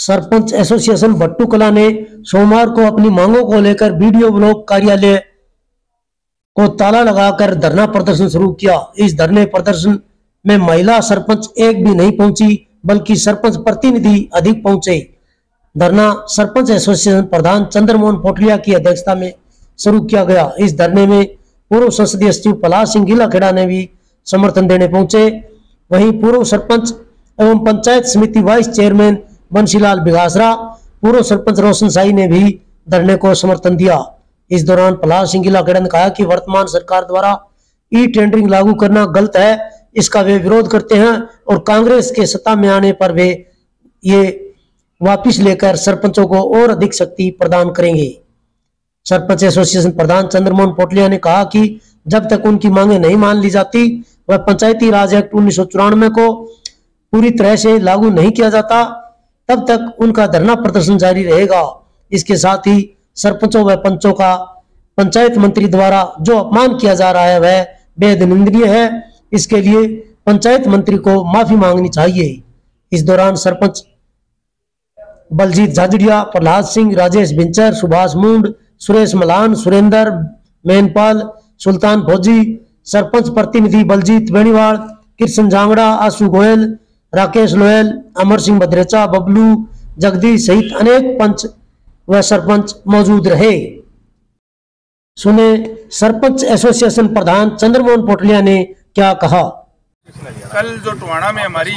Sarpanch association Bhattu कला ने सोमवार को अपनी मांगों को लेकर वीडियो ब्लॉक कार्यालय को ताला लगाकर धरना प्रदर्शन शुरू किया। इस धरने प्रदर्शन में महिला सरपंच एक भी नहीं पहुंची, बल्कि सरपंच प्रतिनिधि अधिक पहुंचे। धरना सरपंच एसोसिएशन प्रधान चंद्रमोहन पोटलिया की अध्यक्षता में शुरू किया गया। इस धरने में पूर्व संसदीय सचिव प्रहलाद सिंह गीलाखेड़ा ने भी समर्थन देने पहुंचे। वहीं पूर्व सरपंच एवं पंचायत समिति वाइस चेयरमैन बंशीलाल बिघासरा, पूर्व सरपंच रोशन शाही ने भी धरने को समर्थन दिया। इस दौरान प्रहलाद सिंह गीलाखेड़ा ने कहा कि वर्तमान सरकार द्वारा ई टेंडरिंग लागू करना गलत है, इसका वे विरोध करते हैं और कांग्रेस के सत्ता में आने पर वे ये वापिस लेकर सरपंचों को और अधिक शक्ति प्रदान करेंगे। सरपंच एसोसिएशन प्रधान चंद्रमोहन पोटलिया ने कहा कि जब तक उनकी मांगे नहीं मान ली जाती व पंचायती राज एक्ट 1994 को पूरी तरह से लागू नहीं किया जाता, तब तक उनका धरना प्रदर्शन जारी रहेगा। इसके साथ ही सरपंचों व पंचों का पंचायत मंत्री द्वारा जो अपमान किया जा रहा है वह बेहद निंदनीय है। इसके लिए पंचायत मंत्री को माफी मांगनी चाहिए। इस दौरान सरपंच बलजीत झाझड़िया, प्रहलाद सिंह, राजेश भिंचर, सुभाष मुंड, सुरेश मलान, सुरेंद्र मेनपाल, सुल्तान फौजी, सरपंच प्रतिनिधि बलजीत बेनीवाल, कृष्ण जांगड़ा, आशु गोयल, राकेश लोयल, अमर सिंह भद्रेचा, बबलू जगदीश सहित अनेक पंच व सरपंच मौजूद रहे। सुने सरपंच एसोसिएशन प्रधान चंद्रमोहन पोटलिया ने क्या कहा। कल जो टोहाना में हमारी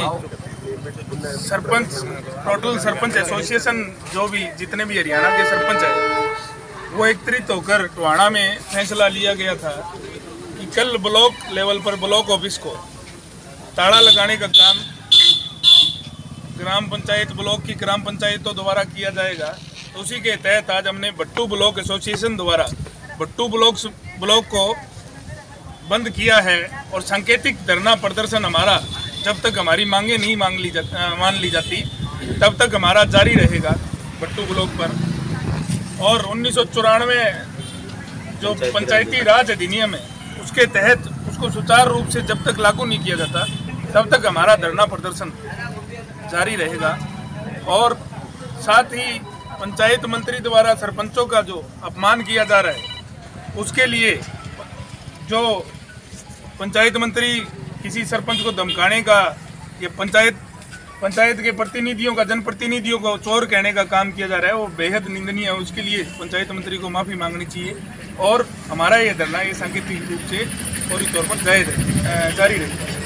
टोटल सरपंच एसोसिएशन जो भी जितने भी हरियाणा के सरपंच है वो एकत्रित होकर टोहाना में फैसला लिया गया था कि कल ब्लॉक लेवल पर ब्लॉक ऑफिस को ताला लगाने का काम ग्राम पंचायत ब्लॉक की ग्राम पंचायतों द्वारा किया जाएगा। तो उसी के तहत आज हमने भट्टू ब्लॉक एसोसिएशन द्वारा भट्टू ब्लॉक को बंद किया है और सांकेतिक धरना प्रदर्शन हमारा जब तक हमारी मांगे नहीं मान ली जाती तब तक हमारा जारी रहेगा भट्टू ब्लॉक पर। और 1994 जो पंचायती राज अधिनियम है उसके तहत उसको सुचारू रूप से जब तक लागू नहीं किया जाता तब तक हमारा धरना प्रदर्शन जारी रहेगा। और साथ ही पंचायत मंत्री द्वारा सरपंचों का जो अपमान किया जा रहा है उसके लिए जो पंचायत मंत्री किसी सरपंच को धमकाने का या पंचायत के प्रतिनिधियों का जनप्रतिनिधियों को चोर कहने का काम किया जा रहा है वो बेहद निंदनीय है। उसके लिए पंचायत मंत्री को माफ़ी मांगनी चाहिए और हमारा ये धरना ये सांकेतिक रूप से फौरी तौर पर जारी रहेगा।